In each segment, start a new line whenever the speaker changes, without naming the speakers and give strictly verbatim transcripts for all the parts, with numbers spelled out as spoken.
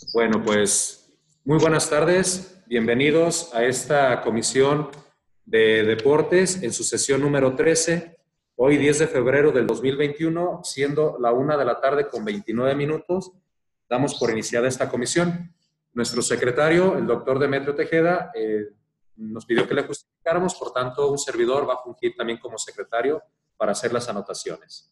Bueno, pues muy buenas tardes. Bienvenidos a esta comisión de deportes en su sesión número trece. Hoy diez de febrero del dos mil veintiuno, siendo la una de la tarde con veintinueve minutos, damos por iniciada esta comisión. Nuestro secretario, el doctor Demetrio Tejeda, eh, nos pidió que le justificáramos, por tanto, un servidor va a fungir también como secretario para hacer las anotaciones.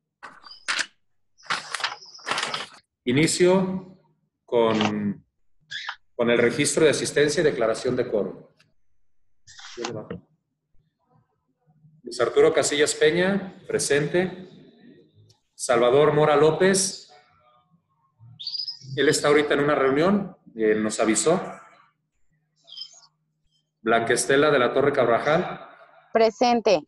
Inicio con, con el registro de asistencia y declaración de quórum. Luis Arturo Casillas Peña, presente. Salvador Mora López, él está ahorita en una reunión, eh, nos avisó. Blanca Estela de la Torre Carvajal.
Presente.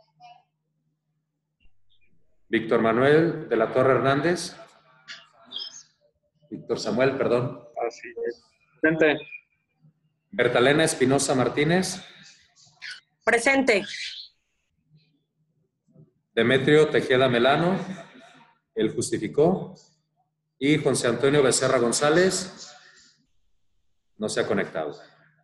Víctor Manuel de la Torre Hernández. Víctor Samuel, perdón.
Así es. Presente.
Bertalena Espinosa Martínez.
Presente.
Demetrio Tejeda Melano, él justificó. Y José Antonio Becerra González no se ha conectado.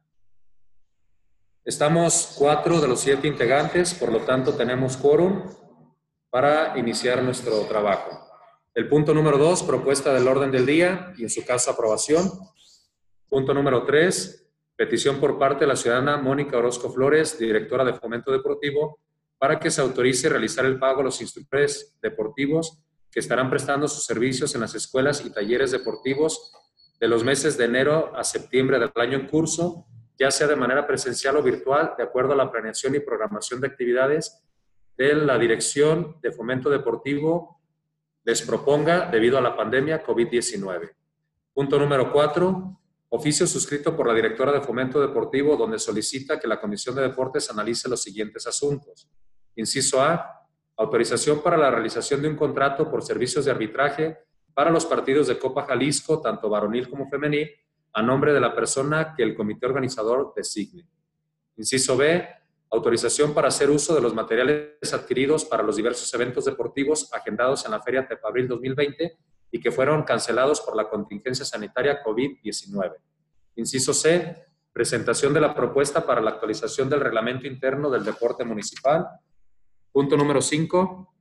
Estamos cuatro de los siete integrantes, por lo tanto tenemos quórum para iniciar nuestro trabajo. El punto número dos, propuesta del orden del día y en su caso aprobación. Punto número tres, petición por parte de la ciudadana Mónica Orozco Flores, directora de Fomento Deportivo, para que se autorice realizar el pago a los instructores deportivos que estarán prestando sus servicios en las escuelas y talleres deportivos de los meses de enero a septiembre del año en curso, ya sea de manera presencial o virtual, de acuerdo a la planeación y programación de actividades de la Dirección de Fomento Deportivo les proponga debido a la pandemia COVID diecinueve. Punto número cuatro, oficio suscrito por la directora de Fomento Deportivo donde solicita que la Comisión de Deportes analice los siguientes asuntos. Inciso A, autorización para la realización de un contrato por servicios de arbitraje para los partidos de Copa Jalisco, tanto varonil como femenil, a nombre de la persona que el comité organizador designe. Inciso B, autorización para hacer uso de los materiales adquiridos para los diversos eventos deportivos agendados en la Feria Tepabril dos mil veinte y que fueron cancelados por la contingencia sanitaria COVID diecinueve. Inciso C, presentación de la propuesta para la actualización del reglamento interno del deporte municipal. Punto número cinco,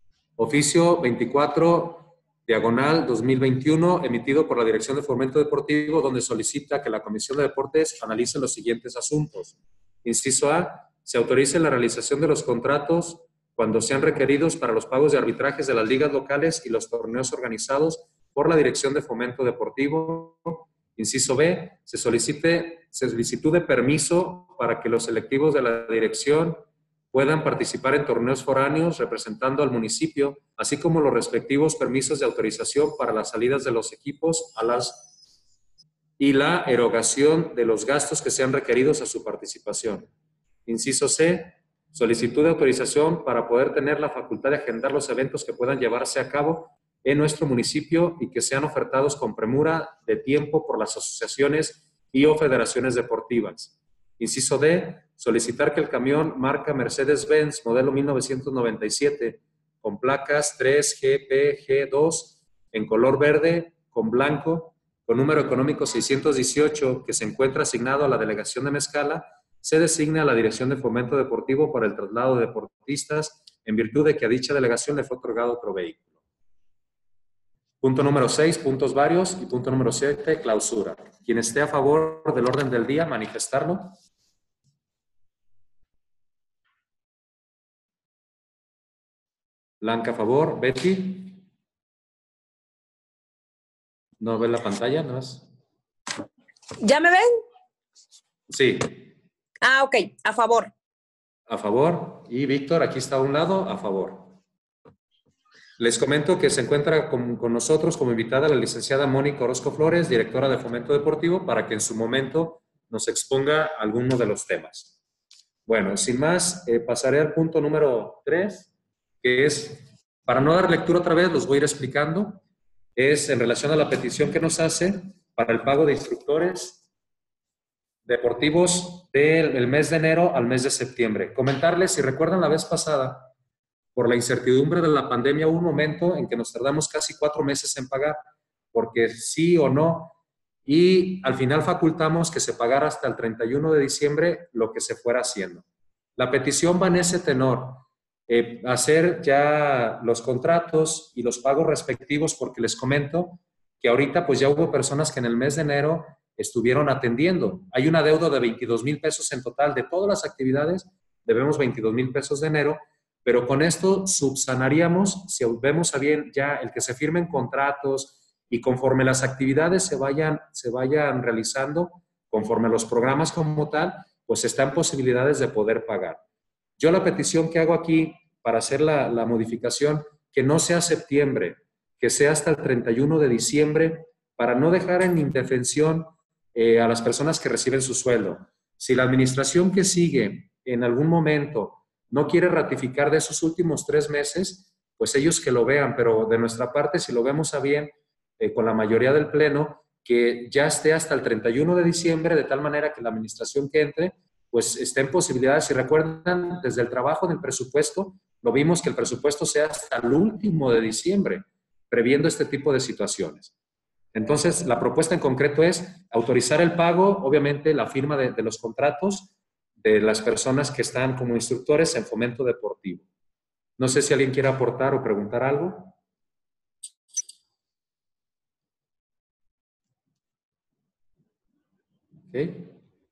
oficio veinticuatro, diagonal dos mil veintiuno, emitido por la Dirección de Fomento Deportivo, donde solicita que la Comisión de Deportes analice los siguientes asuntos. Inciso A, se autorice la realización de los contratos cuando sean requeridos para los pagos de arbitrajes de las ligas locales y los torneos organizados por la Dirección de Fomento Deportivo. Inciso B, se solicite solicitud de permiso para que los selectivos de la dirección puedan participar en torneos foráneos representando al municipio, así como los respectivos permisos de autorización para las salidas de los equipos a las y la erogación de los gastos que sean requeridos a su participación. Inciso C, solicitud de autorización para poder tener la facultad de agendar los eventos que puedan llevarse a cabo en nuestro municipio y que sean ofertados con premura de tiempo por las asociaciones y o federaciones deportivas. Inciso D, solicitar que el camión marca Mercedes-Benz modelo mil novecientos noventa y siete con placas tres G P G dos en color verde con blanco con número económico seiscientos dieciocho que se encuentra asignado a la delegación de Mezcala, se designe a la Dirección de Fomento Deportivo para el traslado de deportistas en virtud de que a dicha delegación le fue otorgado otro vehículo. Punto número seis, puntos varios, y punto número siete, clausura. Quien esté a favor del orden del día, manifestarlo. Blanca a favor. Betty. ¿No ve la pantalla? ¿No es?
¿Ya me ven?
Sí.
Ah, ok. A favor.
A favor. Y Víctor, aquí está a un lado, a favor. Les comento que se encuentra con, con nosotros como invitada la licenciada Mónica Orozco Flores, directora de Fomento Deportivo, para que en su momento nos exponga alguno de los temas. Bueno, sin más, eh, pasaré al punto número tres, que es, para no dar lectura otra vez, los voy a ir explicando, es en relación a la petición que nos hace para el pago de instructores deportivos del mes de enero al mes de septiembre. Comentarles, si recuerdan la vez pasada, por la incertidumbre de la pandemia, hubo un momento en que nos tardamos casi cuatro meses en pagar, porque sí o no y al final facultamos que se pagara hasta el treinta y uno de diciembre lo que se fuera haciendo. La petición va en ese tenor, eh, hacer ya los contratos y los pagos respectivos, porque les comento que ahorita pues ya hubo personas que en el mes de enero estuvieron atendiendo. Hay un adeudo de veintidós mil pesos en total de todas las actividades, debemos veintidós mil pesos de enero, pero con esto subsanaríamos, si vemos a bien ya el que se firmen contratos y conforme las actividades se vayan, se vayan realizando, conforme los programas como tal, pues están posibilidades de poder pagar. Yo la petición que hago aquí para hacer la, la modificación, que no sea septiembre, que sea hasta el treinta y uno de diciembre, para no dejar en indefensión eh, a las personas que reciben su sueldo. Si la administración que sigue en algún momento no quiere ratificar de esos últimos tres meses, pues ellos que lo vean, pero de nuestra parte, si lo vemos a bien, eh, con la mayoría del pleno, que ya esté hasta el treinta y uno de diciembre, de tal manera que la administración que entre, pues esté en posibilidades. Si recuerdan, desde el trabajo del presupuesto, lo vimos que el presupuesto sea hasta el último de diciembre, previendo este tipo de situaciones. Entonces, la propuesta en concreto es autorizar el pago, obviamente la firma de, de los contratos de las personas que están como instructores en fomento deportivo. No sé si alguien quiere aportar o preguntar algo. ¿Okay?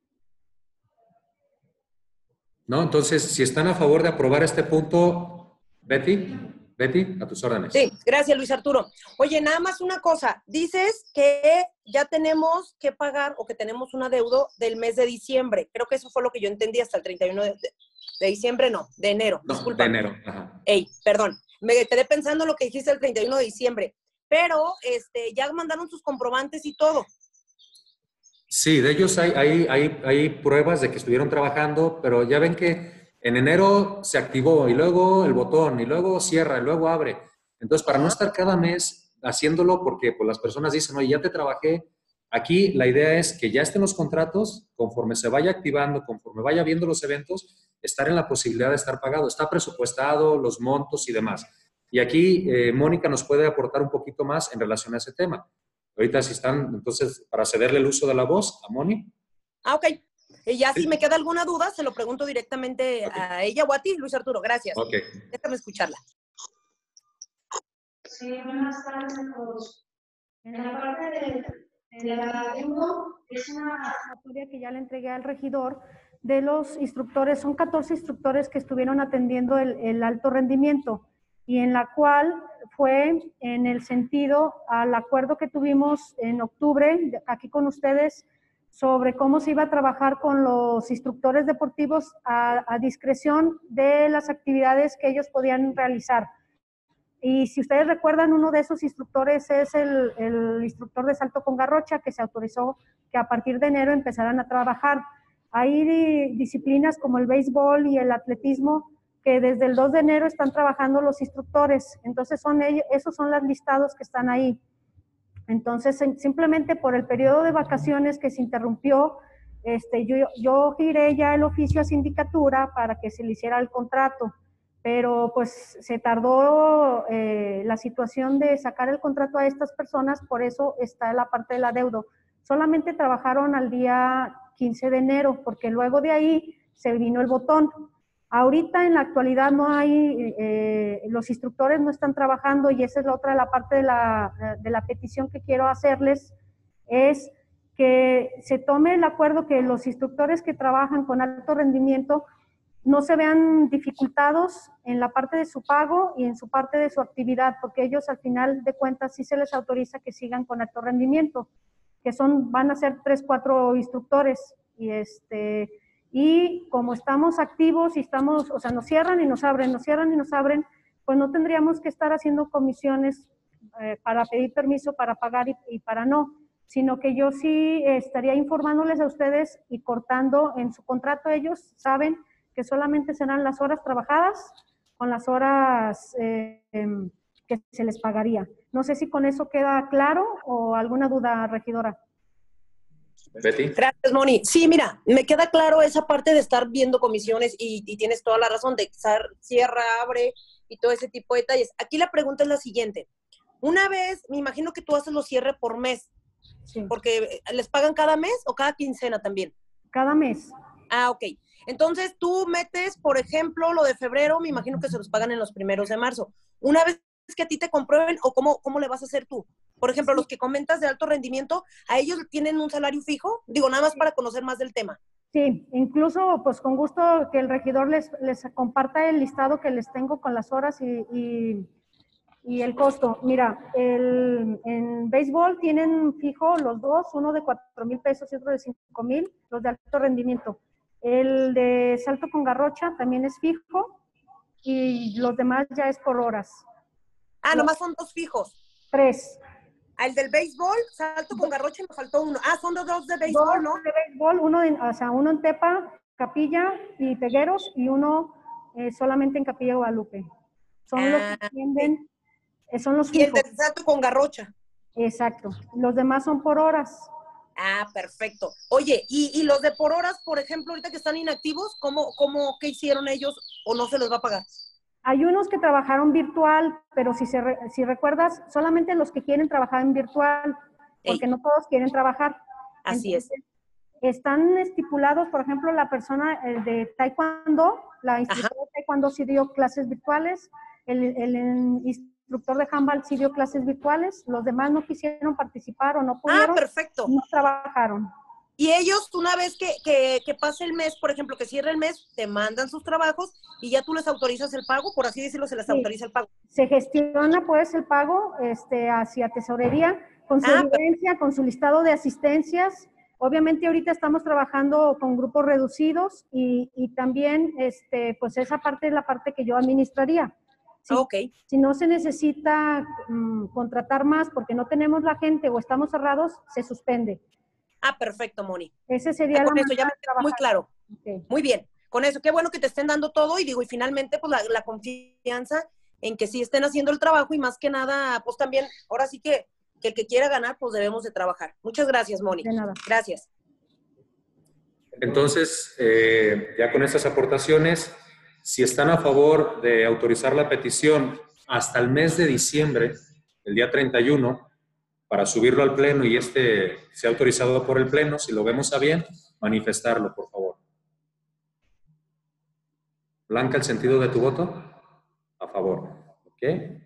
¿No? Entonces, si están a favor de aprobar este punto, Betty, Betty, a tus órdenes.
Sí, gracias, Luis Arturo. Oye, nada más una cosa. Dices que ya tenemos que pagar o que tenemos un adeudo del mes de diciembre. Creo que eso fue lo que yo entendí hasta el treinta y uno de, de, de diciembre, no, de enero.
No,
disculpa.
de enero. Ajá.
Ey, perdón. Me quedé pensando lo que dijiste el treinta y uno de diciembre. Pero este, ya mandaron sus comprobantes y todo.
Sí, de ellos hay, hay, hay, hay pruebas de que estuvieron trabajando, pero ya ven que en enero se activó y luego el botón y luego cierra y luego abre. Entonces, para no estar cada mes haciéndolo, porque pues, las personas dicen, oye, ya te trabajé, aquí la idea es que ya estén los contratos, conforme se vaya activando, conforme vaya viendo los eventos, estar en la posibilidad de estar pagado. Está presupuestado, los montos y demás. Y aquí eh, Mónica nos puede aportar un poquito más en relación a ese tema. Ahorita si están, entonces, para cederle el uso de la voz a Moni.
Ah, ok. Y ya
Sí.
si me queda alguna duda, se lo pregunto directamente okay. a ella o a ti, Luis Arturo. Gracias.
Ok.
Déjame escucharla.
Sí, buenas tardes a todos. En la parte de, de la adeudo, es una historia que ya le entregué al regidor de los instructores. Son catorce instructores que estuvieron atendiendo el, el alto rendimiento y en la cual fue en el sentido al acuerdo que tuvimos en octubre aquí con ustedes sobre cómo se iba a trabajar con los instructores deportivos a, a discreción de las actividades que ellos podían realizar. Y si ustedes recuerdan, uno de esos instructores es el, el instructor de salto con garrocha, que se autorizó que a partir de enero empezaran a trabajar. Hay disciplinas como el béisbol y el atletismo que desde el dos de enero están trabajando los instructores. Entonces, son ellos, esos son los listados que están ahí. Entonces, simplemente por el periodo de vacaciones que se interrumpió, este, yo, yo giré ya el oficio a sindicatura para que se le hiciera el contrato. Pero pues se tardó eh, la situación de sacar el contrato a estas personas, por eso está la parte del adeudo. Solamente trabajaron al día quince de enero, porque luego de ahí se vino el botón. Ahorita en la actualidad no hay, eh, los instructores no están trabajando y esa es la otra la parte de la, de la petición que quiero hacerles, es que se tome el acuerdo que los instructores que trabajan con alto rendimiento no se vean dificultados en la parte de su pago y en su parte de su actividad, porque ellos al final de cuentas sí se les autoriza que sigan con alto rendimiento, que son, van a ser tres, cuatro instructores, y este, y como estamos activos y estamos, o sea, nos cierran y nos abren, nos cierran y nos abren, pues no tendríamos que estar haciendo comisiones eh, para pedir permiso, para pagar y, y para no, sino que yo sí eh, estaría informándoles a ustedes y cortando en su contrato, ellos saben que solamente serán las horas trabajadas con las horas eh, que se les pagaría. No sé si con eso queda claro o alguna duda, regidora.
Betty.
Gracias, Moni. Sí, mira, me queda claro esa parte de estar viendo comisiones y, y tienes toda la razón de estar, cierra, abre y todo ese tipo de detalles. Aquí la pregunta es la siguiente. Una vez, me imagino que tú haces los cierres por mes.
Sí.
Porque les pagan cada mes o cada quincena también.
Cada mes.
Ah, ok. Entonces tú metes, por ejemplo, lo de febrero, me imagino que se los pagan en los primeros de marzo. Una vez que a ti te comprueben, o cómo, cómo le vas a hacer tú. Por ejemplo, los que comentas de alto rendimiento, ¿a ellos tienen un salario fijo? Digo, nada más para conocer más del tema.
Sí, incluso pues con gusto que el regidor les, les comparta el listado que les tengo con las horas y, y, y el costo. Mira, el, en béisbol tienen fijo los dos, uno de cuatro mil pesos y otro de cinco mil, los de alto rendimiento. El de salto con garrocha también es fijo y los demás ya es por horas.
Ah, nomás son dos fijos.
Tres.
Al del béisbol, salto con garrocha, me faltó uno. Ah, son dos, dos de béisbol, ¿no?
Dos de béisbol, uno, de, o sea, uno en Tepa, Capilla y Pegueros y uno eh, solamente en Capilla Guadalupe. Son
Ah,
los que atienden, eh, son los
y el
fijos.
de salto con garrocha.
Exacto. Los demás son por horas.
Ah, perfecto. Oye, ¿y, y los de por horas, por ejemplo, ahorita que están inactivos, ¿cómo, cómo, qué hicieron ellos o no se les va a pagar?
Hay unos que trabajaron virtual, pero si, se re, si recuerdas, solamente los que quieren trabajar en virtual, porque Ey. no todos quieren trabajar.
Así Entonces,
es. Están estipulados, por ejemplo, la persona el de Taekwondo, la instructora Ajá. de Taekwondo sí dio clases virtuales, el, el, el instructor de handball sí dio clases virtuales, los demás no quisieron participar o no pudieron.
Ah, perfecto.
No trabajaron.
Y ellos, una vez que, que, que pase el mes, por ejemplo, que cierre el mes, te mandan sus trabajos y ya tú les autorizas el pago, por así decirlo, se les sí. autoriza el pago.
Se gestiona, pues, el pago este, hacia tesorería, con su ah, evidencia, con su listado de asistencias. Obviamente, ahorita estamos trabajando con grupos reducidos y, y también, este, pues, esa parte es la parte que yo administraría. Si,
okay.
si no se necesita um, contratar más porque no tenemos la gente o estamos cerrados, se suspende.
Ah, perfecto, Moni.
Ese sería
ah, con
la
eso ya me queda muy claro. Okay. Muy bien. Con eso, qué bueno que te estén dando todo y digo, y finalmente, pues la, la confianza en que sí estén haciendo el trabajo y más que nada, pues también, ahora sí que, que el que quiera ganar, pues debemos de trabajar. Muchas gracias, Moni.
De nada.
Gracias.
Entonces, eh, ya con estas aportaciones, si están a favor de autorizar la petición hasta el mes de diciembre, el día treinta y uno, para subirlo al pleno y este sea autorizado por el pleno, si lo vemos a bien, manifestarlo, por favor. Blanca, ¿el sentido de tu voto? A favor. ¿Ok?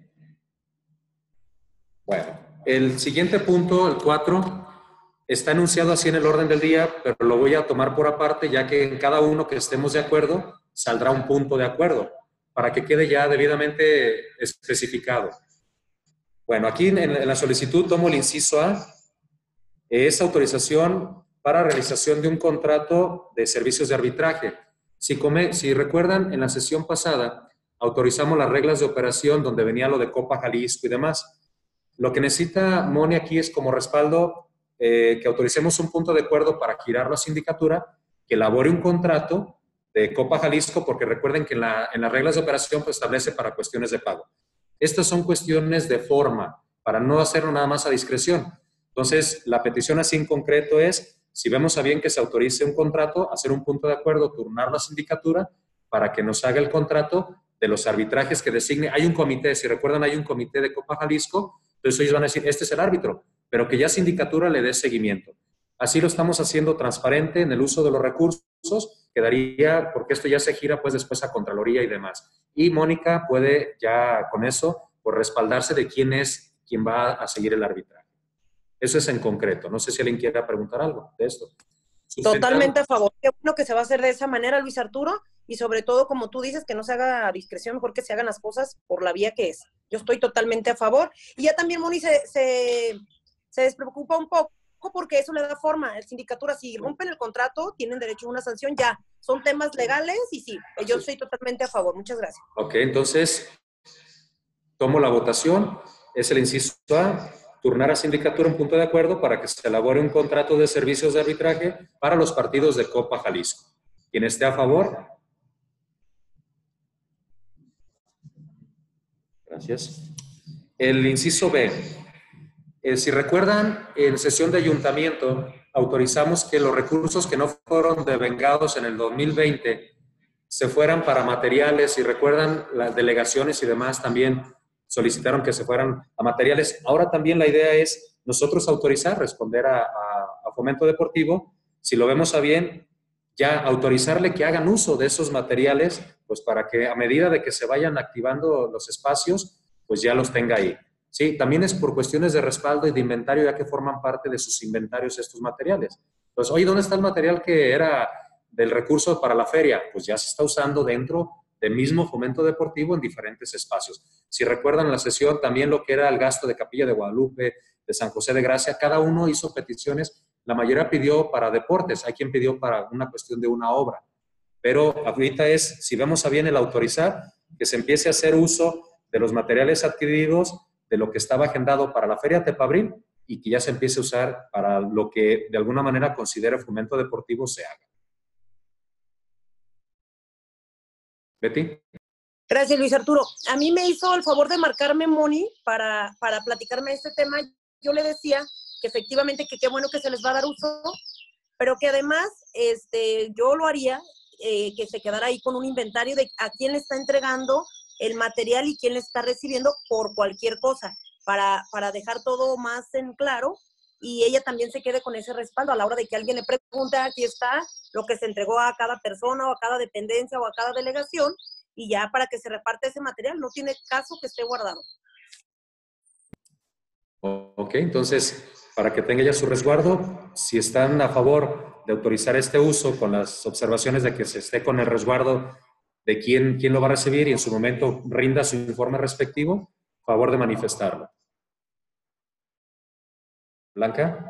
Bueno, el siguiente punto, el cuatro, está enunciado así en el orden del día, pero lo voy a tomar por aparte, ya que en cada uno que estemos de acuerdo, saldrá un punto de acuerdo, para que quede ya debidamente especificado. Bueno, aquí en, en la solicitud tomo el inciso A, es autorización para realización de un contrato de servicios de arbitraje. Si, come, si recuerdan, en la sesión pasada autorizamos las reglas de operación donde venía lo de Copa Jalisco y demás. Lo que necesita Moni aquí es como respaldo eh, que autoricemos un punto de acuerdo para girar la sindicatura, que elabore un contrato de Copa Jalisco, porque recuerden que en, la, en las reglas de operación pues, establece para cuestiones de pago. Estas son cuestiones de forma, para no hacerlo nada más a discreción. Entonces, la petición así en concreto es, si vemos a bien que se autorice un contrato, hacer un punto de acuerdo, turnar la sindicatura para que nos haga el contrato de los arbitrajes que designe. Hay un comité, si recuerdan, hay un comité de Copa Jalisco, entonces ellos van a decir, este es el árbitro, pero que ya sindicatura le dé seguimiento. Así lo estamos haciendo transparente en el uso de los recursos, quedaría, porque esto ya se gira pues después a Contraloría y demás. Y Mónica puede ya con eso, pues respaldarse de quién es quien va a seguir el arbitraje. Eso es en concreto. No sé si alguien quiera preguntar algo de esto.
Totalmente a favor. Qué bueno que se va a hacer de esa manera, Luis Arturo, y sobre todo, como tú dices, que no se haga a discreción, mejor que se hagan las cosas por la vía que es. Yo estoy totalmente a favor. Y ya también Moni se, se, se despreocupa un poco porque eso le da forma. El sindicatura, si rompen el contrato, tienen derecho a una sanción ya. Son temas legales y sí, yo estoy totalmente a favor. Muchas gracias.
Ok, entonces, tomo la votación. Es el inciso A. Turnar a sindicatura un punto de acuerdo para que se elabore un contrato de servicios de arbitraje para los partidos de Copa Jalisco. ¿Quién esté a favor? Gracias. El inciso B. Eh, si recuerdan, en sesión de ayuntamiento autorizamos que los recursos que no fueron devengados en el dos mil veinte se fueran para materiales. Si recuerdan, las delegaciones y demás también solicitaron que se fueran a materiales. Ahora también la idea es nosotros autorizar, responder a, a, a Fomento Deportivo, si lo vemos a bien, ya autorizarle que hagan uso de esos materiales, pues para que a medida de que se vayan activando los espacios, pues ya los tenga ahí. Sí, también es por cuestiones de respaldo y de inventario, ya que forman parte de sus inventarios estos materiales. Entonces, oye, ¿dónde está el material que era del recurso para la feria? Pues ya se está usando dentro del mismo Fomento Deportivo en diferentes espacios. Si recuerdan la sesión, también lo que era el gasto de Capilla de Guadalupe, de San José de Gracia, cada uno hizo peticiones, la mayoría pidió para deportes, hay quien pidió para una cuestión de una obra, pero ahorita es, si vemos a bien el autorizar, que se empiece a hacer uso de los materiales adquiridos, de lo que estaba agendado para la Feria Tepabril, y que ya se empiece a usar para lo que de alguna manera considere Fomento Deportivo se haga. Betty.
Gracias, Luis Arturo. A mí me hizo el favor de marcarme Moni para, para platicarme este tema. Yo le decía que efectivamente que qué bueno que se les va a dar uso, pero que además este, yo lo haría, eh, que se quedara ahí con un inventario de a quién le está entregando el material y quién le está recibiendo por cualquier cosa, para, para dejar todo más en claro y ella también se quede con ese respaldo a la hora de que alguien le pregunte, aquí está lo que se entregó a cada persona o a cada dependencia o a cada delegación, y ya para que se reparte ese material, no tiene caso que esté guardado.
Ok, entonces, para que tenga ya su resguardo, si están a favor de autorizar este uso con las observaciones de que se esté con el resguardo de quién, quién lo va a recibir y en su momento rinda su informe respectivo, favor de manifestarlo. Blanca.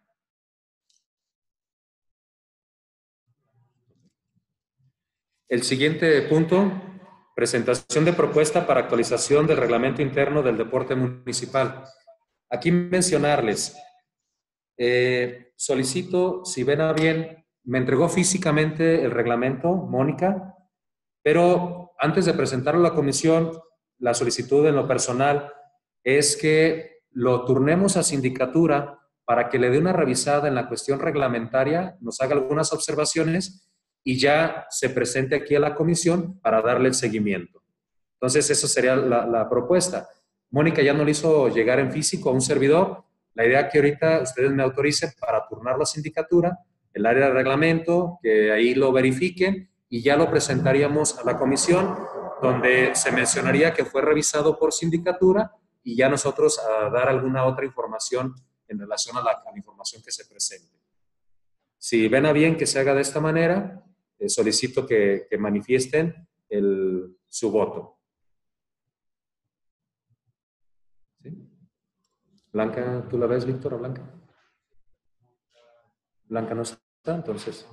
El siguiente punto, presentación de propuesta para actualización del reglamento interno del deporte municipal. Aquí mencionarles, eh, solicito, si ven a bien, me entregó físicamente el reglamento, Mónica, pero antes de presentarlo a la comisión, la solicitud en lo personal es que lo turnemos a sindicatura para que le dé una revisada en la cuestión reglamentaria, nos haga algunas observaciones y ya se presente aquí a la comisión para darle el seguimiento. Entonces, esa sería la, la propuesta. Mónica ya no le hizo llegar en físico a un servidor. La idea es que ahorita ustedes me autoricen para turnar la sindicatura, el área de reglamento, que ahí lo verifiquen y ya lo presentaríamos a la comisión, donde se mencionaría que fue revisado por sindicatura y ya nosotros a dar alguna otra información en relación a la, a la información que se presente. Si ven a bien que se haga de esta manera, eh, solicito que, que manifiesten el, su voto. ¿Sí? Blanca, ¿tú la ves, Víctor, o Blanca? Blanca no está, entonces.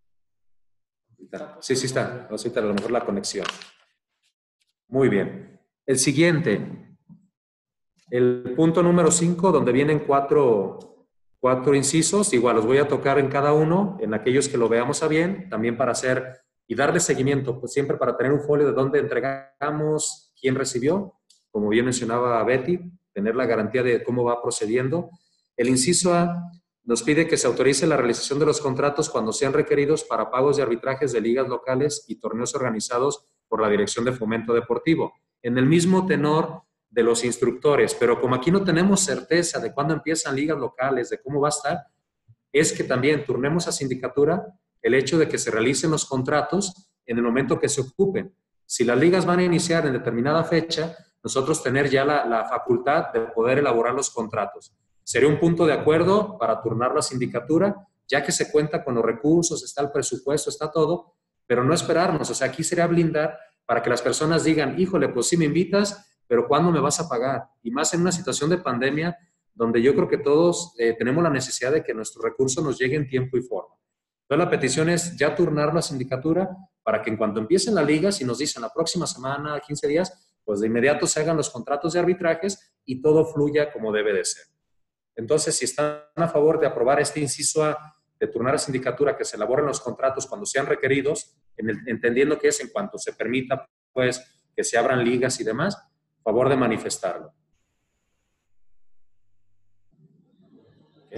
Sí, sí está. Ahorita a lo mejor la conexión. Muy bien. El siguiente. El punto número cinco, donde vienen cuatro, cuatro incisos. Igual los voy a tocar en cada uno, en aquellos que lo veamos a bien, también para hacer y darle seguimiento, pues siempre para tener un folio de dónde entregamos, quién recibió, como bien mencionaba Betty, tener la garantía de cómo va procediendo. El inciso A nos pide que se autorice la realización de los contratos cuando sean requeridos para pagos de arbitrajes de ligas locales y torneos organizados por la Dirección de Fomento Deportivo, en el mismo tenor de los instructores, pero como aquí no tenemos certeza de cuándo empiezan ligas locales, de cómo va a estar, es que también turnemos a sindicatura el hecho de que se realicen los contratos en el momento que se ocupen. Si las ligas van a iniciar en determinada fecha, nosotros tener ya la, la facultad de poder elaborar los contratos. Sería un punto de acuerdo para turnar la sindicatura, ya que se cuenta con los recursos, está el presupuesto, está todo, pero no esperarnos. O sea, aquí sería blindar para que las personas digan, híjole, pues sí me invitas, pero ¿cuándo me vas a pagar? Y más en una situación de pandemia, donde yo creo que todos eh, tenemos la necesidad de que nuestros recursos nos lleguen en tiempo y forma. Entonces la petición es ya turnar la sindicatura para que en cuanto empiecen la liga, si nos dicen la próxima semana, quince días, pues de inmediato se hagan los contratos de arbitrajes y todo fluya como debe de ser. Entonces, si están a favor de aprobar este inciso A, de turnar a sindicatura, que se elaboren los contratos cuando sean requeridos, en el, entendiendo que es en cuanto se permita, pues, que se abran ligas y demás, favor de manifestarlo. ¿Okay?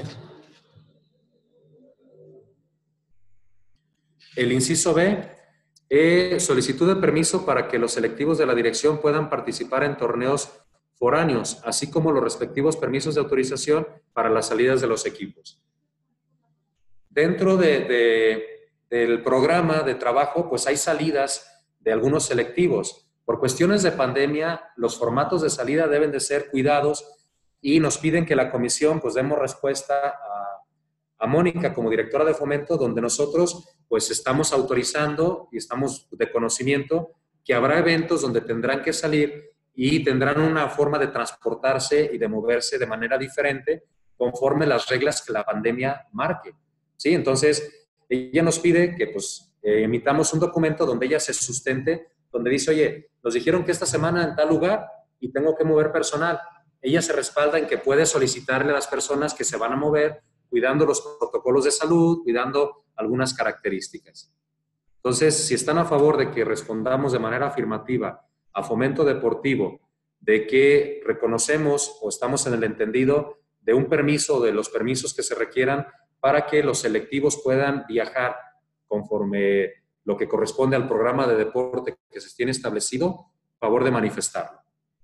El inciso B, eh, solicitud de permiso para que los selectivos de la dirección puedan participar en torneos foráneos, así como los respectivos permisos de autorización para las salidas de los equipos. Dentro de, de, del programa de trabajo, pues hay salidas de algunos selectivos. Por cuestiones de pandemia, los formatos de salida deben de ser cuidados y nos piden que la comisión pues demos respuesta a, a Mónica como directora de fomento, donde nosotros pues estamos autorizando y estamos de conocimiento que habrá eventos donde tendrán que salir y tendrán una forma de transportarse y de moverse de manera diferente conforme las reglas que la pandemia marque. ¿Sí? Entonces, ella nos pide que pues eh, emitamos un documento donde ella se sustente, donde dice, oye, nos dijeron que esta semana en tal lugar y tengo que mover personal. Ella se respalda en que puede solicitarle a las personas que se van a mover, cuidando los protocolos de salud, cuidando algunas características. Entonces, si están a favor de que respondamos de manera afirmativa a Fomento Deportivo, de que reconocemos o estamos en el entendido de un permiso, de los permisos que se requieran para que los selectivos puedan viajar conforme lo que corresponde al programa de deporte que se tiene establecido, a favor de manifestarlo.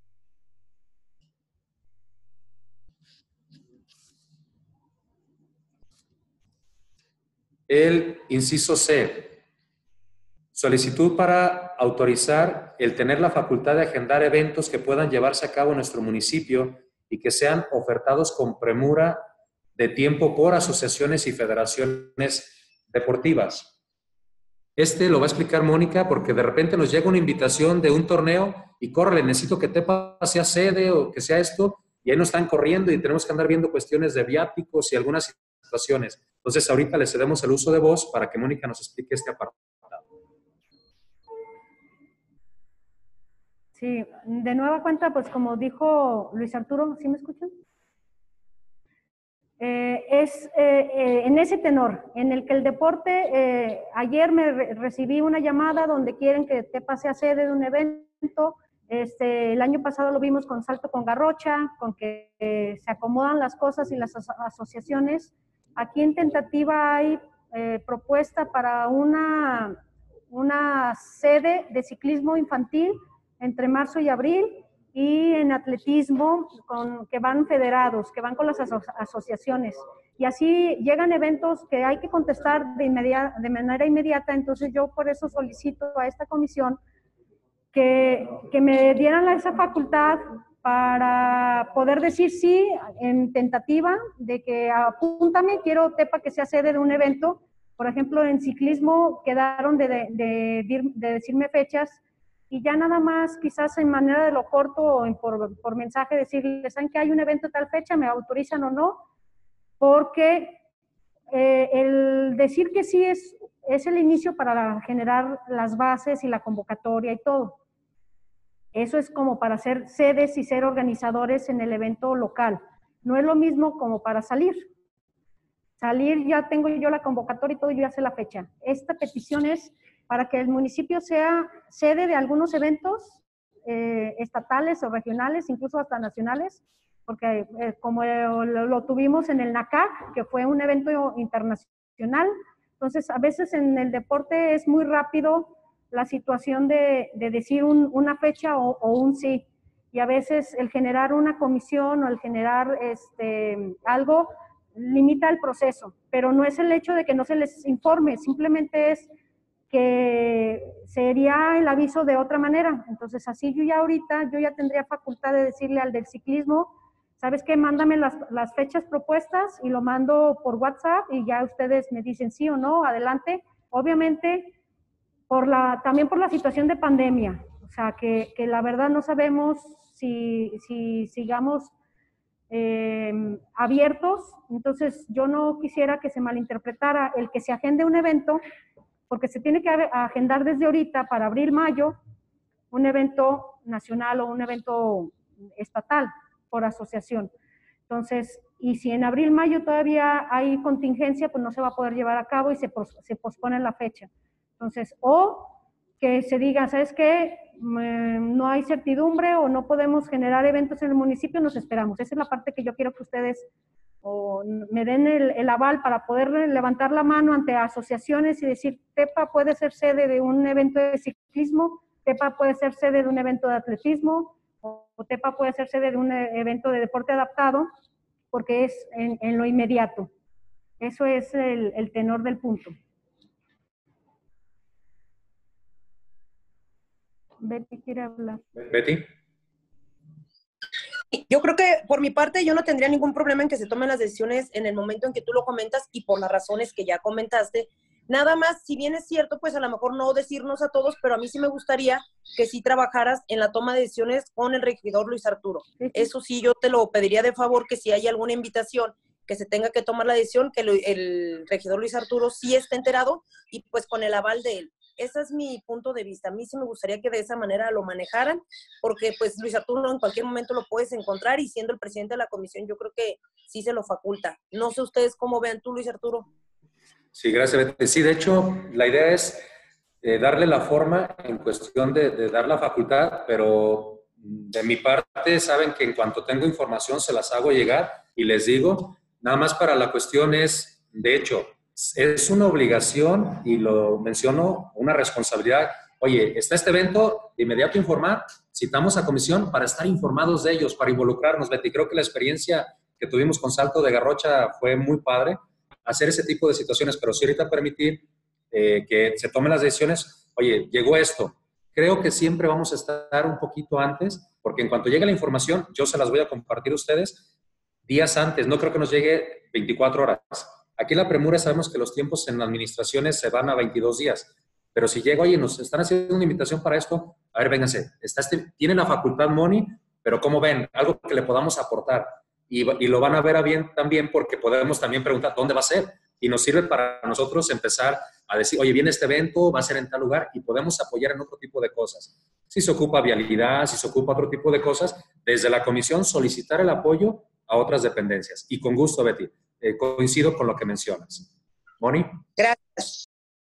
El inciso C, solicitud para autorizar el tener la facultad de agendar eventos que puedan llevarse a cabo en nuestro municipio y que sean ofertados con premura de tiempo por asociaciones y federaciones deportivas. Este lo va a explicar Mónica porque de repente nos llega una invitación de un torneo y córrele, necesito que Tepa sea sede o que sea esto, y ahí nos están corriendo y tenemos que andar viendo cuestiones de viáticos y algunas situaciones. Entonces ahorita le cedemos el uso de voz para que Mónica nos explique este apartado.
Sí, de nueva cuenta, pues como dijo Luis Arturo, ¿sí me escuchan? Eh, es eh, eh, en ese tenor, en el que el deporte, eh, ayer me re recibí una llamada donde quieren que Tepa sea sede de un evento. Este, el año pasado lo vimos con Salto con Garrocha, con que eh, se acomodan las cosas y las aso asociaciones. Aquí en tentativa hay eh, propuesta para una, una sede de ciclismo infantil entre marzo y abril, y en atletismo con, que van federados, que van con las aso asociaciones. Y así llegan eventos que hay que contestar de, inmediata, de manera inmediata. Entonces yo por eso solicito a esta comisión que, que me dieran esa facultad para poder decir sí en tentativa de que apúntame, quiero Tepa que sea sede de un evento. Por ejemplo, en ciclismo quedaron de, de, de, de decirme fechas, y ya nada más, quizás en manera de lo corto o en por, por mensaje decirles, ¿saben que hay un evento tal fecha? ¿Me autorizan o no? Porque eh, el decir que sí es, es el inicio para generar las bases y la convocatoria y todo. Eso es como para ser sedes y ser organizadores en el evento local. No es lo mismo como para salir. Salir ya tengo yo la convocatoria y todo, yo ya sé la fecha. Esta petición es para que el municipio sea sede de algunos eventos eh, estatales o regionales, incluso hasta nacionales, porque eh, como lo, lo tuvimos en el N A C A C, que fue un evento internacional, entonces a veces en el deporte es muy rápido la situación de, de decir un, una fecha o, o un sí, y a veces el generar una comisión o el generar este, algo limita el proceso, pero no es el hecho de que no se les informe, simplemente es que sería el aviso de otra manera. Entonces así yo ya ahorita, yo ya tendría facultad de decirle al del ciclismo, ¿sabes qué? Mándame las, las fechas propuestas y lo mando por WhatsApp y ya ustedes me dicen sí o no, adelante. Obviamente, por la, también por la situación de pandemia, o sea, que, que la verdad no sabemos si, si sigamos eh, abiertos. Entonces yo no quisiera que se malinterpretara el que se agende un evento, porque se tiene que agendar desde ahorita para abril, mayo, un evento nacional o un evento estatal por asociación. Entonces, y si en abril, mayo todavía hay contingencia, pues no se va a poder llevar a cabo y se, pos, se pospone la fecha. Entonces, o que se diga, ¿sabes qué? No hay certidumbre o no podemos generar eventos en el municipio, nos esperamos. Esa es la parte que yo quiero que ustedes o me den el, el aval para poder levantar la mano ante asociaciones y decir, Tepa puede ser sede de un evento de ciclismo, Tepa puede ser sede de un evento de atletismo, o Tepa puede ser sede de un evento de deporte adaptado porque es en, en lo inmediato. Eso es el, el tenor del punto. Betty quiere hablar.
Betty.
Yo creo que por mi parte yo no tendría ningún problema en que se tomen las decisiones en el momento en que tú lo comentas y por las razones que ya comentaste. Nada más, si bien es cierto, pues a lo mejor no decirnos a todos, pero a mí sí me gustaría que sí trabajaras en la toma de decisiones con el regidor Luis Arturo. Eso sí, yo te lo pediría de favor, que si hay alguna invitación que se tenga que tomar la decisión, que el regidor Luis Arturo sí esté enterado y pues con el aval de él. Ese es mi punto de vista. A mí sí me gustaría que de esa manera lo manejaran, porque pues Luis Arturo en cualquier momento lo puedes encontrar y siendo el presidente de la comisión yo creo que sí se lo faculta. No sé ustedes cómo vean tú, Luis Arturo.
Sí, gracias, Betty. Sí, de hecho, la idea es eh, darle la forma en cuestión de, de dar la facultad, pero de mi parte saben que en cuanto tengo información se las hago llegar y les digo, nada más para la cuestión es, de hecho, es una obligación y lo menciono, una responsabilidad. Oye, está este evento, de inmediato informar, citamos a comisión para estar informados de ellos, para involucrarnos, Betty. Creo que la experiencia que tuvimos con Salto de Garrocha fue muy padre, hacer ese tipo de situaciones, pero sí ahorita permitir eh, que se tomen las decisiones. Oye, llegó esto. Creo que siempre vamos a estar un poquito antes, porque en cuanto llegue la información, yo se las voy a compartir a ustedes días antes. No creo que nos llegue veinticuatro horas. Aquí la premura sabemos que los tiempos en administraciones se van a veintidós días, pero si llega, oye, nos están haciendo una invitación para esto, a ver, vénganse, está este, tienen la facultad, Moni, pero ¿cómo ven? Algo que le podamos aportar. Y, y lo van a ver a bien también porque podemos también preguntar dónde va a ser. Y nos sirve para nosotros empezar a decir, oye, viene este evento, va a ser en tal lugar y podemos apoyar en otro tipo de cosas. Si se ocupa vialidad, si se ocupa otro tipo de cosas, desde la comisión solicitar el apoyo a otras dependencias. Y con gusto, Betty. Eh, coincido con lo que mencionas. Moni.
Gracias.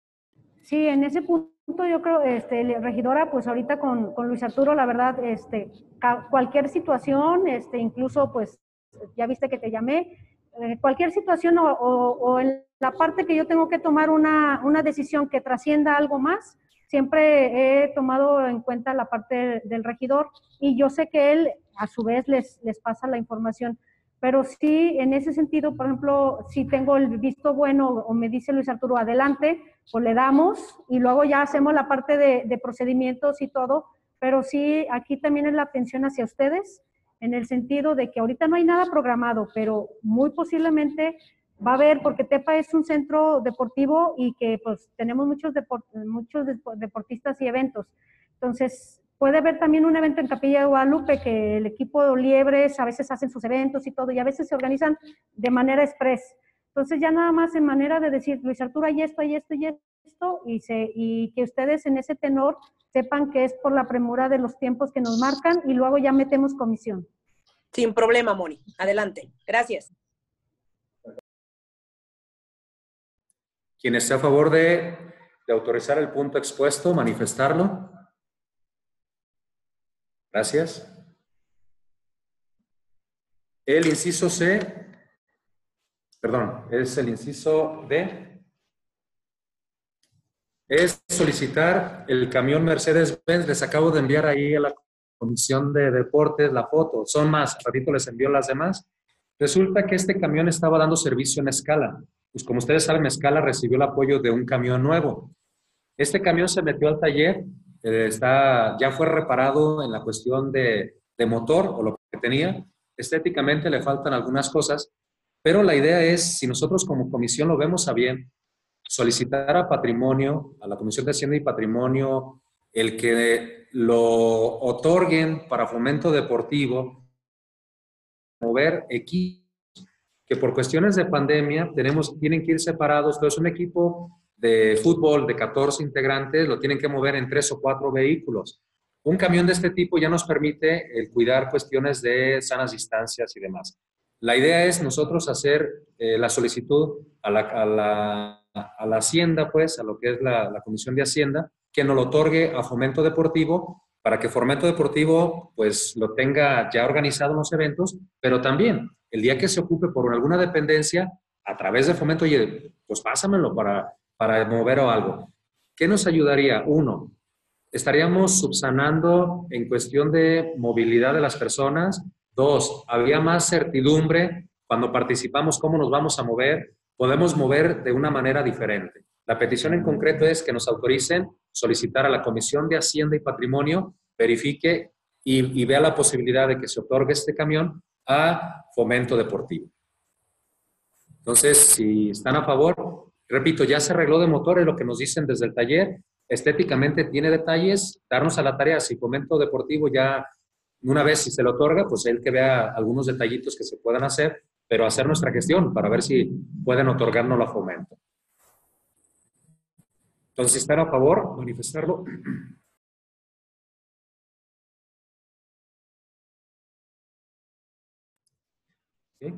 Sí, en ese punto yo creo, este, regidora, pues ahorita con, con Luis Arturo, la verdad, este, cualquier situación, este, incluso pues ya viste que te llamé, eh, cualquier situación o, o, o en la parte que yo tengo que tomar una, una decisión que trascienda algo más, siempre he tomado en cuenta la parte del regidor y yo sé que él a su vez les, les pasa la información. Pero sí, en ese sentido, por ejemplo, si tengo el visto bueno o me dice Luis Arturo, adelante, pues le damos y luego ya hacemos la parte de, de procedimientos y todo, pero sí, aquí también es la atención hacia ustedes, en el sentido de que ahorita no hay nada programado, pero muy posiblemente va a haber, porque Tepa es un centro deportivo y que pues tenemos muchos, deport, muchos deportistas y eventos, entonces puede haber también un evento en Capilla de Guadalupe que el equipo de Liebres a veces hacen sus eventos y todo, y a veces se organizan de manera express. Entonces ya nada más en manera de decir, Luis Arturo, hay esto, hay esto y esto, y, se, y que ustedes en ese tenor sepan que es por la premura de los tiempos que nos marcan y luego ya metemos comisión.
Sin problema, Moni. Adelante. Gracias.
Quien esté a favor de, de autorizar el punto expuesto, manifestarlo. Gracias. El inciso C, perdón, es el inciso D, es solicitar el camión Mercedes-Benz. Les acabo de enviar ahí a la Comisión de Deportes la foto. Son más, ratito les envío las demás. Resulta que este camión estaba dando servicio en Escala. Pues como ustedes saben, Escala recibió el apoyo de un camión nuevo. Este camión se metió al taller. Eh, está, ya fue reparado en la cuestión de, de motor o lo que tenía. Estéticamente le faltan algunas cosas, pero la idea es, si nosotros como comisión lo vemos a bien, solicitar a Patrimonio, a la Comisión de Hacienda y Patrimonio, el que lo otorguen para fomento deportivo, mover equipos que por cuestiones de pandemia tenemos, tienen que ir separados. Entonces un equipo de fútbol de catorce integrantes lo tienen que mover en tres o cuatro vehículos. Un camión de este tipo ya nos permite el cuidar cuestiones de sanas distancias y demás. La idea es nosotros hacer eh, la solicitud a la, a, la, a la Hacienda, pues, a lo que es la, la Comisión de Hacienda, que nos lo otorgue a Fomento Deportivo, para que Fomento Deportivo, pues, lo tenga ya organizado en los eventos, pero también, el día que se ocupe por alguna dependencia, a través de Fomento, oye, pues pásamelo para... para mover o algo. ¿Qué nos ayudaría? Uno, estaríamos subsanando en cuestión de movilidad de las personas. Dos, había más certidumbre cuando participamos cómo nos vamos a mover. Podemos mover de una manera diferente. La petición en concreto es que nos autoricen solicitar a la Comisión de Hacienda y Patrimonio, verifique y, y vea la posibilidad de que se otorgue este camión a Fomento Deportivo. Entonces, si están a favor, repito, ya se arregló de motores lo que nos dicen desde el taller, estéticamente tiene detalles, darnos a la tarea, si Fomento Deportivo ya, una vez si se le otorga, pues él que vea algunos detallitos que se puedan hacer, pero hacer nuestra gestión para ver si pueden otorgarnos la Fomento. Entonces, si están a favor, manifestarlo. ¿Sí?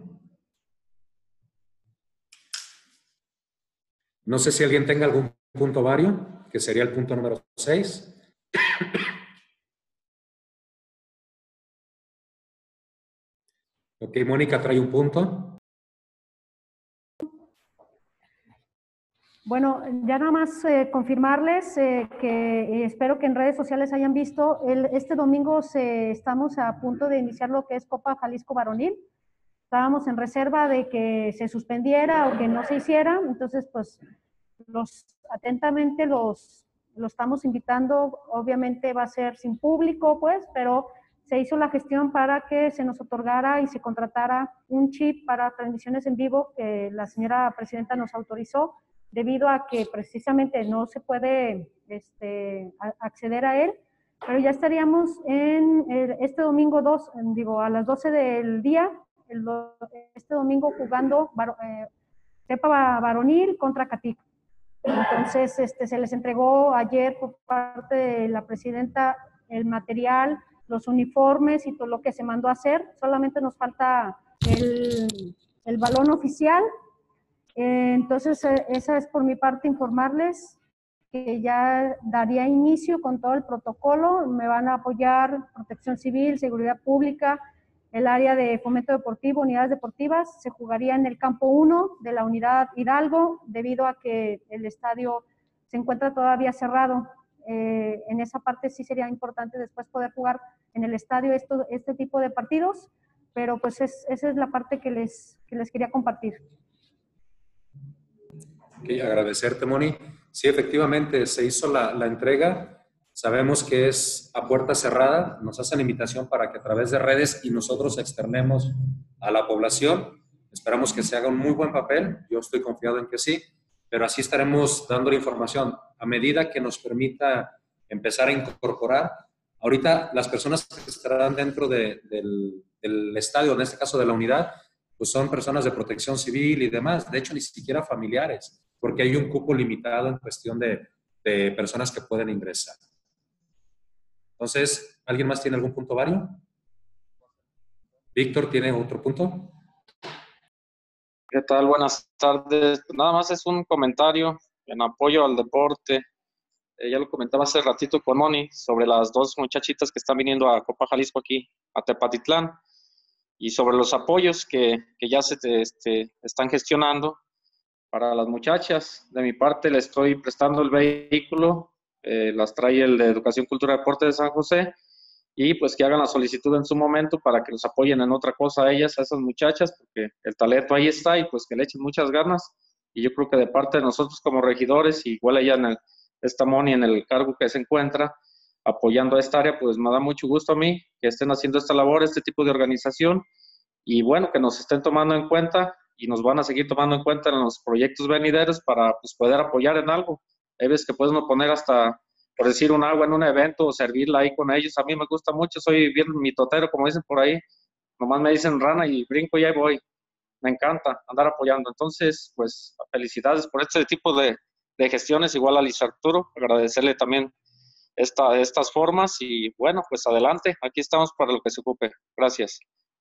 No sé si alguien tenga algún punto vario, que sería el punto número seis. Ok, Mónica trae un punto.
Bueno, ya nada más eh, confirmarles eh, que eh, espero que en redes sociales hayan visto, el, este domingo se, estamos a punto de iniciar lo que es Copa Jalisco Varonil. Estábamos en reserva de que se suspendiera o que no se hiciera, entonces pues los, atentamente los, los estamos invitando, obviamente va a ser sin público pues, pero se hizo la gestión para que se nos otorgara y se contratara un chip para transmisiones en vivo que la señora presidenta nos autorizó, debido a que precisamente no se puede este, acceder a él, pero ya estaríamos en el, este domingo dos, digo, a las doce del día, el, este domingo jugando eh, Cepa Varonil contra Catic. Entonces, este, se les entregó ayer por parte de la presidenta el material, los uniformes y todo lo que se mandó a hacer. Solamente nos falta el, el balón oficial. Eh, entonces, eh, esa es por mi parte informarles que ya daría inicio con todo el protocolo. Me van a apoyar Protección Civil, Seguridad Pública, el área de Fomento Deportivo, unidades deportivas. Se jugaría en el campo uno de la unidad Hidalgo, debido a que el estadio se encuentra todavía cerrado. Eh, en esa parte sí sería importante después poder jugar en el estadio esto, este tipo de partidos, pero pues es, esa es la parte que les, que les quería compartir.
Okay, agradecerte, Moni. Sí, efectivamente, se hizo la, la entrega. Sabemos que es a puerta cerrada. Nos hacen invitación para que a través de redes y nosotros externemos a la población. Esperamos que se haga un muy buen papel. Yo estoy confiado en que sí, pero así estaremos dando la información a medida que nos permita empezar a incorporar. Ahorita, las personas que estarán dentro de, del, del estadio, en este caso de la unidad, pues son personas de protección civil y demás. De hecho, ni siquiera familiares, porque hay un cupo limitado en cuestión de, de personas que pueden ingresar. Entonces, ¿alguien más tiene algún punto vario? Víctor, ¿tiene otro punto?
¿Qué tal? Buenas tardes. Nada más es un comentario en apoyo al deporte. Eh, ya lo comentaba hace ratito con Moni sobre las dos muchachitas que están viniendo a Copa Jalisco aquí, a Tepatitlán, y sobre los apoyos que, que ya se te, este, están gestionando para las muchachas. De mi parte, le estoy prestando el vehículo, eh, las trae el de Educación, Cultura y Deporte de San José, y pues que hagan la solicitud en su momento para que nos apoyen en otra cosa a ellas, a esas muchachas, porque el talento ahí está y pues que le echen muchas ganas. Y yo creo que de parte de nosotros como regidores, igual ella en el, esta Moni en el cargo que se encuentra, apoyando a esta área, pues me da mucho gusto a mí que estén haciendo esta labor, este tipo de organización, y bueno, que nos estén tomando en cuenta y nos van a seguir tomando en cuenta en los proyectos venideros para pues, poder apoyar en algo. Hay veces que podemos poner hasta, por decir, un agua en un evento o servirla ahí con ellos. A mí me gusta mucho, soy bien mitotero, como dicen por ahí. Nomás me dicen rana y brinco y ahí voy. Me encanta andar apoyando. Entonces, pues, felicidades por este tipo de, de gestiones. Igual a Luis Arturo, agradecerle también esta, estas formas y bueno, pues adelante. Aquí estamos para lo que se ocupe. Gracias.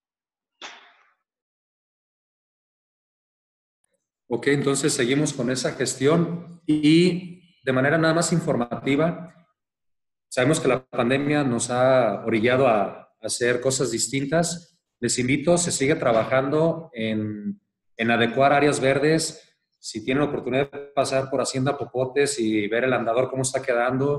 Ok, entonces seguimos con esa gestión y de manera nada más informativa, sabemos que la pandemia nos ha orillado a hacer cosas distintas. Les invito, se sigue trabajando en, en adecuar áreas verdes. Si tienen la oportunidad de pasar por Hacienda Popotes y ver el andador cómo está quedando,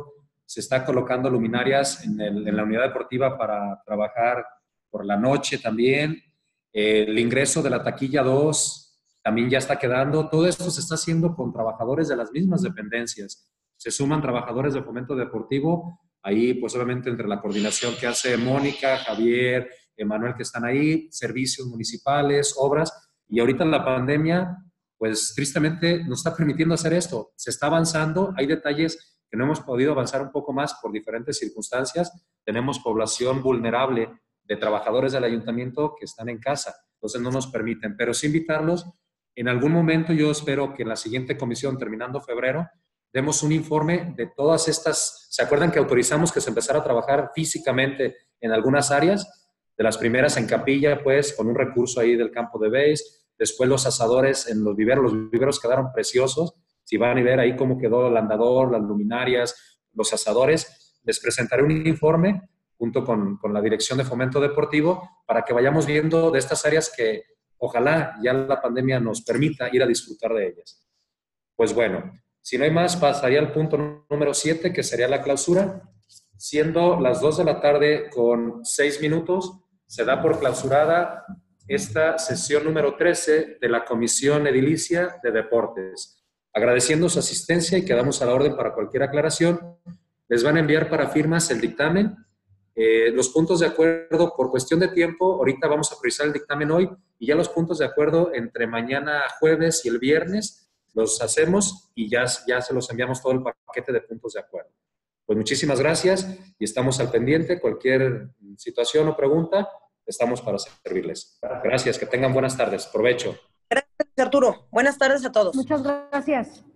se está colocando luminarias en, el, en la unidad deportiva para trabajar por la noche también. El ingreso de la taquilla dos también ya está quedando. Todo esto se está haciendo con trabajadores de las mismas dependencias. Se suman trabajadores de fomento deportivo, ahí pues obviamente entre la coordinación que hace Mónica, Javier, Emanuel, que están ahí, servicios municipales, obras, y ahorita la pandemia pues tristemente nos está permitiendo hacer esto. Se está avanzando, hay detalles que no hemos podido avanzar un poco más por diferentes circunstancias. Tenemos población vulnerable de trabajadores del ayuntamiento que están en casa, entonces no nos permiten, pero sí invitarlos. En algún momento yo espero que en la siguiente comisión, terminando febrero, demos un informe de todas estas. ¿Se acuerdan que autorizamos que se empezara a trabajar físicamente en algunas áreas? De las primeras en Capilla, pues, con un recurso ahí del campo de base. Después los asadores en los viveros. Los viveros quedaron preciosos. Si van a ver ahí cómo quedó el andador, las luminarias, los asadores, les presentaré un informe junto con, con la Dirección de Fomento Deportivo para que vayamos viendo de estas áreas que ojalá ya la pandemia nos permita ir a disfrutar de ellas. Pues bueno, si no hay más, pasaría al punto número siete, que sería la clausura. Siendo las dos de la tarde con seis minutos, se da por clausurada esta sesión número trece de la Comisión Edilicia de Deportes. Agradeciendo su asistencia y quedamos a la orden para cualquier aclaración. Les van a enviar para firmas el dictamen. Eh, los puntos de acuerdo, por cuestión de tiempo, ahorita vamos a priorizar el dictamen hoy y ya los puntos de acuerdo entre mañana jueves y el viernes los hacemos y ya, ya se los enviamos todo el paquete de puntos de acuerdo. Pues muchísimas gracias y estamos al pendiente. Cualquier situación o pregunta, estamos para servirles. Gracias, que tengan buenas tardes. Provecho.
Gracias, Arturo. Buenas tardes a todos.
Muchas gracias.